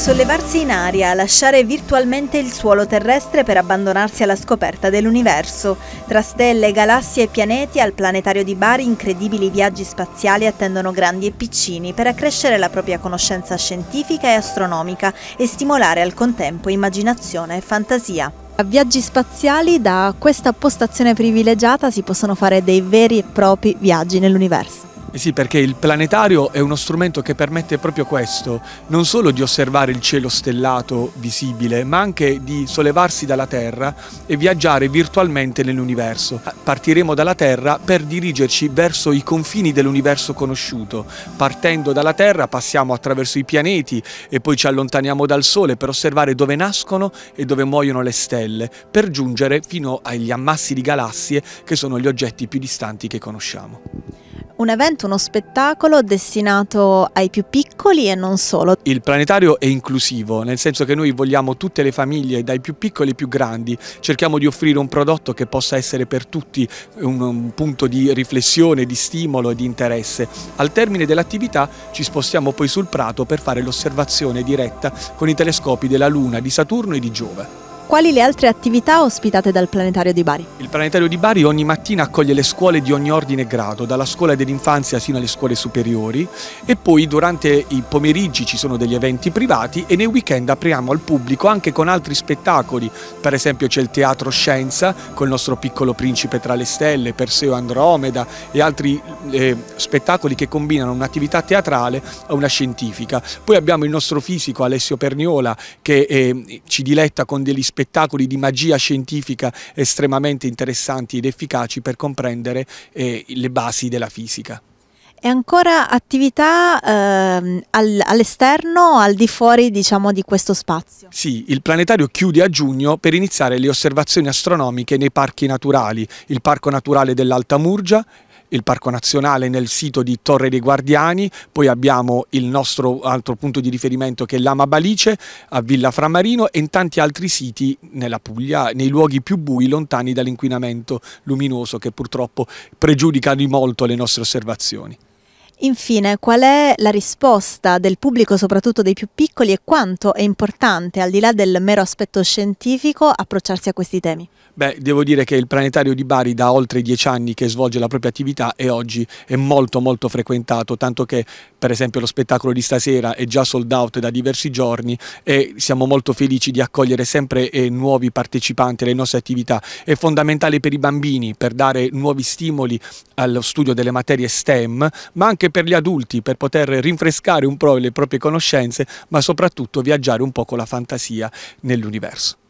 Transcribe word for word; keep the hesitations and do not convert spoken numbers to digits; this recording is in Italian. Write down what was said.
Sollevarsi in aria, lasciare virtualmente il suolo terrestre per abbandonarsi alla scoperta dell'universo. Tra stelle, galassie e pianeti, al planetario di Bari incredibili viaggi spaziali attendono grandi e piccini per accrescere la propria conoscenza scientifica e astronomica e stimolare al contempo immaginazione e fantasia. A viaggi spaziali, da questa postazione privilegiata si possono fare dei veri e propri viaggi nell'universo. Eh sì, perché il planetario è uno strumento che permette proprio questo, non solo di osservare il cielo stellato visibile, ma anche di sollevarsi dalla Terra e viaggiare virtualmente nell'universo. Partiremo dalla Terra per dirigerci verso i confini dell'universo conosciuto. Partendo dalla Terra passiamo attraverso i pianeti e poi ci allontaniamo dal Sole per osservare dove nascono e dove muoiono le stelle, per giungere fino agli ammassi di galassie che sono gli oggetti più distanti che conosciamo. Un evento, uno spettacolo destinato ai più piccoli e non solo. Il planetario è inclusivo, nel senso che noi vogliamo tutte le famiglie, dai più piccoli ai più grandi. Cerchiamo di offrire un prodotto che possa essere per tutti un, un punto di riflessione, di stimolo e di interesse. Al termine dell'attività ci spostiamo poi sul prato per fare l'osservazione diretta con i telescopi della Luna, di Saturno e di Giove. Quali le altre attività ospitate dal Planetario di Bari? Il Planetario di Bari ogni mattina accoglie le scuole di ogni ordine e grado, dalla scuola dell'infanzia sino alle scuole superiori, e poi durante i pomeriggi ci sono degli eventi privati e nei weekend apriamo al pubblico anche con altri spettacoli. Per esempio c'è il Teatro Scienza con il nostro Piccolo Principe tra le stelle, Perseo e Andromeda e altri eh, spettacoli che combinano un'attività teatrale a una scientifica. Poi abbiamo il nostro fisico Alessio Perniola che eh, ci diletta con degli spettacoli spettacoli di magia scientifica estremamente interessanti ed efficaci per comprendere eh, le basi della fisica. E ancora attività eh, all'esterno, al di fuori, diciamo, di questo spazio? Sì, il planetario chiude a giugno per iniziare le osservazioni astronomiche nei parchi naturali, il Parco Naturale dell'Alta Murgia, il Parco Nazionale nel sito di Torre dei Guardiani, poi abbiamo il nostro altro punto di riferimento che è l'Ama Balice a Villa Framarino e in tanti altri siti nella Puglia, nei luoghi più bui, lontani dall'inquinamento luminoso che purtroppo pregiudica di molto le nostre osservazioni. Infine, qual è la risposta del pubblico, soprattutto dei più piccoli, e quanto è importante, al di là del mero aspetto scientifico, approcciarsi a questi temi? Beh, devo dire che il Planetario di Bari da oltre dieci anni che svolge la propria attività e oggi è molto molto frequentato, tanto che per esempio lo spettacolo di stasera è già sold out da diversi giorni e siamo molto felici di accogliere sempre eh, nuovi partecipanti alle nostre attività. È fondamentale per i bambini per dare nuovi stimoli allo studio delle materie STEM, ma anche per gli adulti per poter rinfrescare un po' le proprie conoscenze, ma soprattutto viaggiare un po' con la fantasia nell'universo.